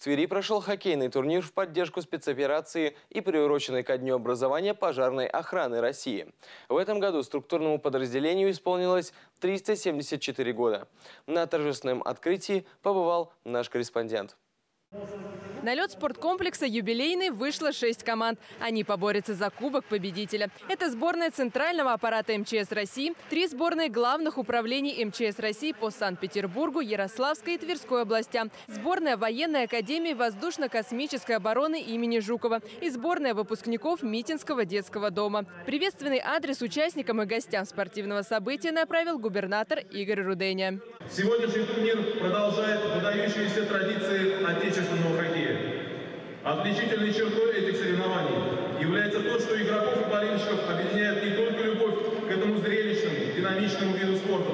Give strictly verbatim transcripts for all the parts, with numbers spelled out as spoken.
Твери прошел хоккейный турнир в поддержку спецоперации и приуроченный ко Дню образования пожарной охраны России. В этом году структурному подразделению исполнилось триста семьдесят четыре года. На торжественном открытии побывал наш корреспондент. На лед спорткомплекса «Юбилейный» вышло шесть команд. Они поборются за кубок победителя. Это сборная Центрального аппарата эм че эс России, три сборные главных управлений эм че эс России по Санкт-Петербургу, Ярославской и Тверской областям, сборная Военной академии воздушно-космической обороны имени Жукова и сборная выпускников Митинского детского дома. Приветственный адрес участникам и гостям спортивного события направил губернатор Игорь Руденя. Сегодняшний турнир продолжает выдающиеся традиции отечественного хоккея. Отличительной чертой этих соревнований является то, что игроков и болельщиков объединяет не только любовь к этому зрелищному, динамичному виду спорта,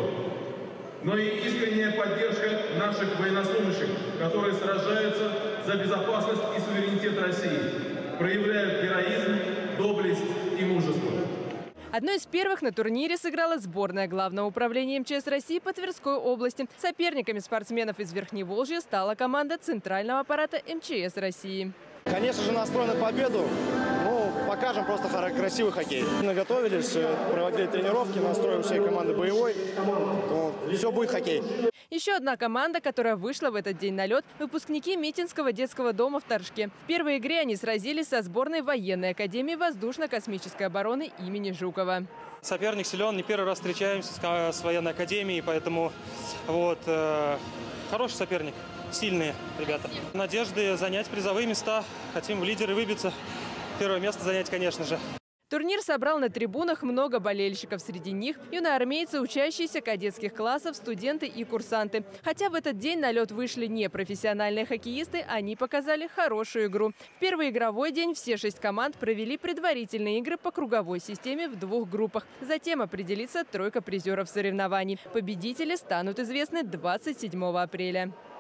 но и искренняя поддержка наших военнослужащих, которые сражаются за безопасность и суверенитет России, проявляют героизм, доблесть и мужество. Одной из первых на турнире сыграла сборная Главного управления эм че эс России по Тверской области. Соперниками спортсменов из Верхневолжья стала команда Центрального аппарата эм че эс России. Конечно же, настроен на победу. Ну, покажем просто красивый хоккей. Мы готовились, проводили тренировки, настроим всей команды боевой. То все будет хоккей. Еще одна команда, которая вышла в этот день на лед – выпускники Митинского детского дома в Торжке. В первой игре они сразились со сборной Военной академии воздушно-космической обороны имени Жукова. Соперник силен, не первый раз встречаемся с, с Военной академией, поэтому вот, э, хороший соперник, сильные ребята. Надежды занять призовые места, хотим в лидеры выбиться, первое место занять, конечно же. Турнир собрал на трибунах много болельщиков. Среди них юноармейцы, учащиеся кадетских классов, студенты и курсанты. Хотя в этот день на лед вышли не профессиональные хоккеисты, они показали хорошую игру. В первый игровой день все шесть команд провели предварительные игры по круговой системе в двух группах. Затем определится тройка призеров соревнований. Победители станут известны двадцать седьмого апреля.